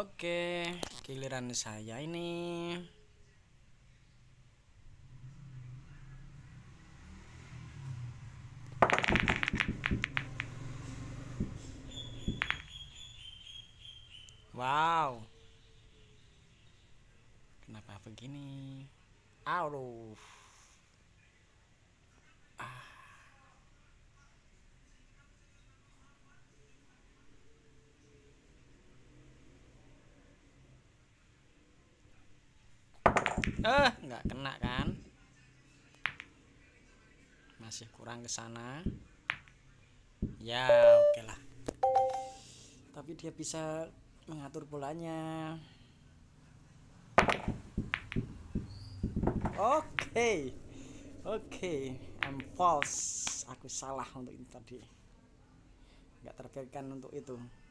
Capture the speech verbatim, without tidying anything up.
Oke, giliran saya ini. Wow. Kenapa begini? Aduh. Eh, nggak kena kan? Masih kurang ke sana. Ya, oke lah. Tapi dia bisa mengatur bolanya. Oke. Oke, I'm false. Aku salah untuk itu tadi. Nggak terpikirkan untuk itu.